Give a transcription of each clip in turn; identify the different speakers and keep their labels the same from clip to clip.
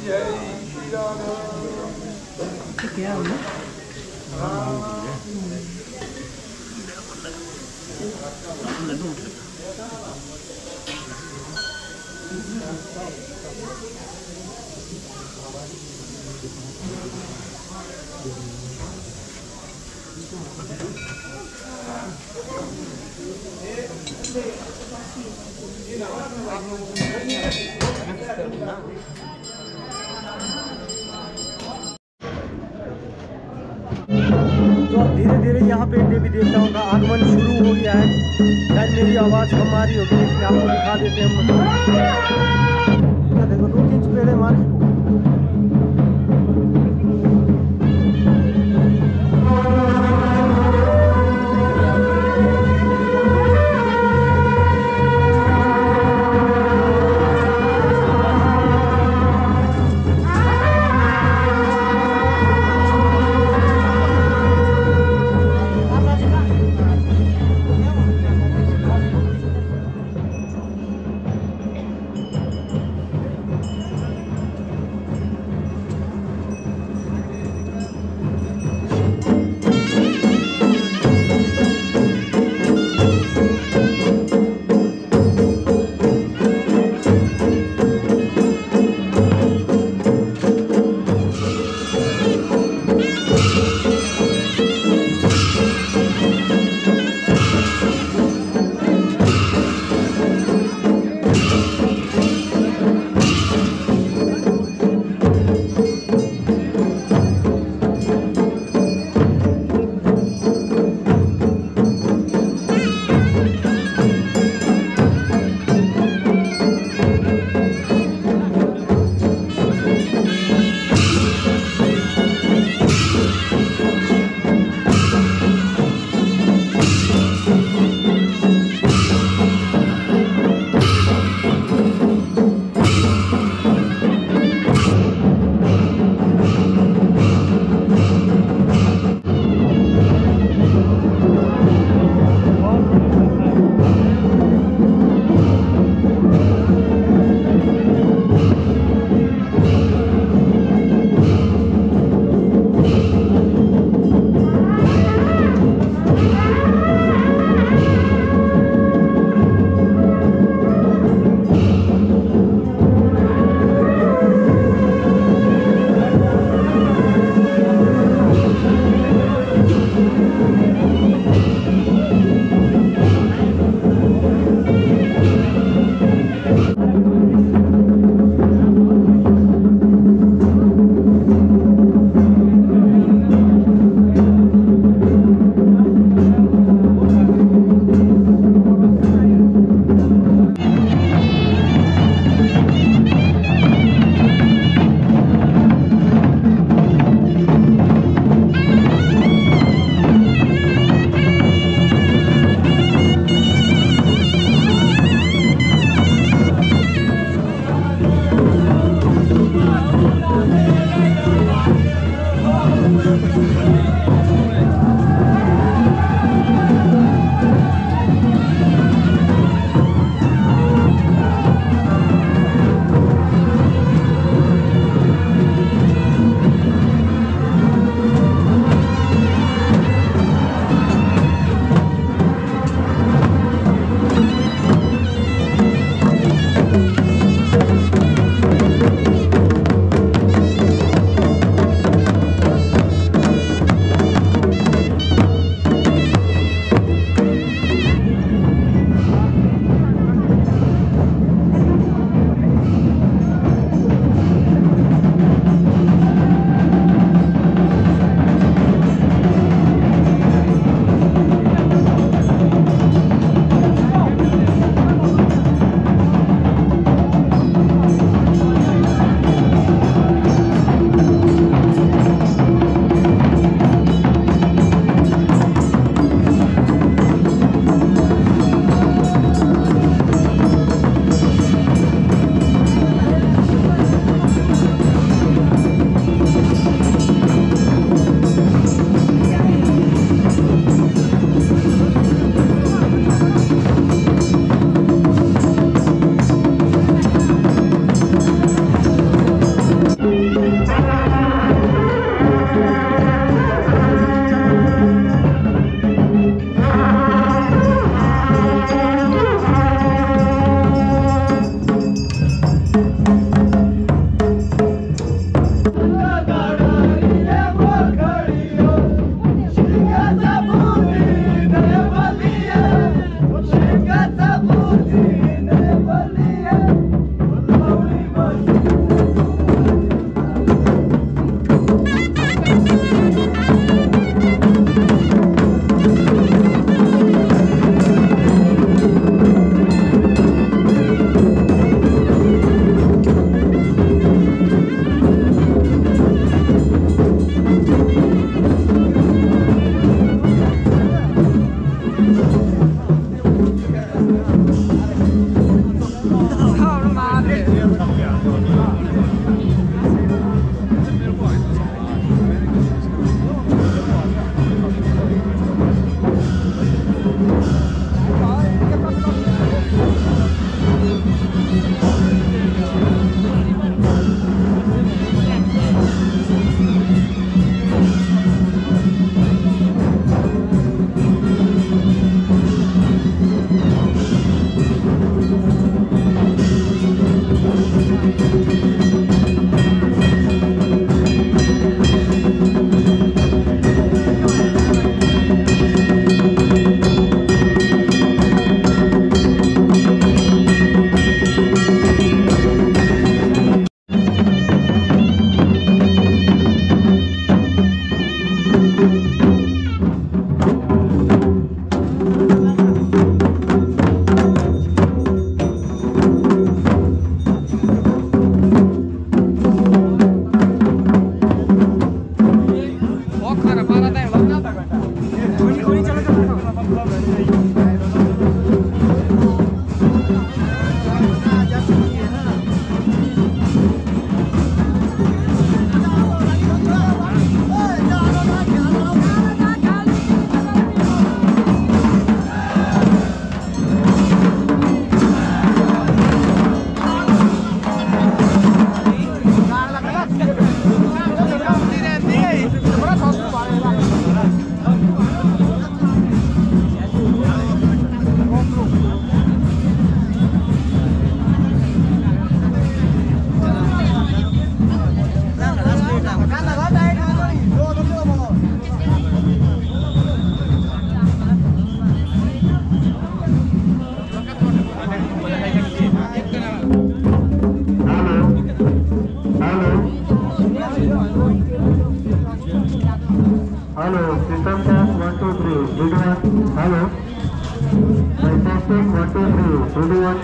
Speaker 1: क्या है तो अब धीरे धीरे यहाँ पे देवी देवताओं का आगमन शुरू हो गया है। शायद मेरी आवाज़ कम आ रही होगी, लेकिन आपको दिखा देते हैं हम। देखो 2-3 चपेड़े मारे।
Speaker 2: Hello, system test 1 2 3. Good one. Hello. Testing 1 2 3. Good one.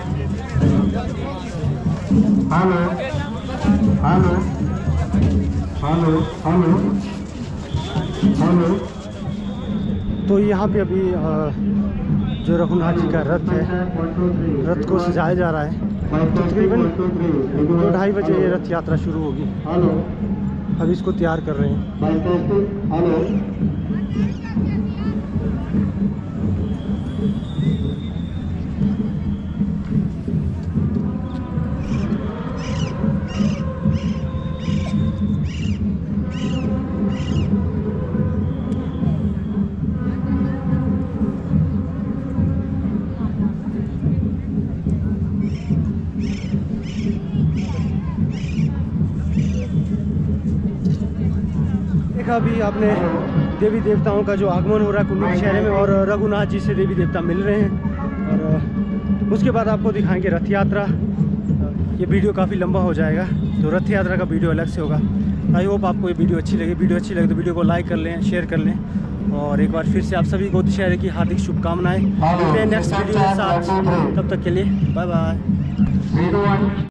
Speaker 2: Hello. Hello. Hello. Hello. Hello.
Speaker 1: तो यहाँ पे अभी जो रघुनाथ जी का रथ है, रथ को सजाया जा रहा है। तो तकरीबन 2-2:30 बजे ये रथ यात्रा शुरू होगी। अभी इसको तैयार कर रहे हैं। देखा अभी आपने देवी देवताओं का जो आगमन हो रहा है कुल्लू शहर में, और रघुनाथ जी से देवी देवता मिल रहे हैं। और उसके बाद आपको दिखाएंगे रथ यात्रा। ये वीडियो काफ़ी लंबा हो जाएगा, तो रथ यात्रा का वीडियो अलग से होगा। आई होप आपको ये वीडियो अच्छी लगे। तो वीडियो को लाइक कर लें, शेयर कर लें, और एक बार फिर से आप सभी को दशहरे की हार्दिक शुभकामनाएं। मिलते हैं नेक्स्ट वीडियो के साथ, तब तक के लिए बाय बाय।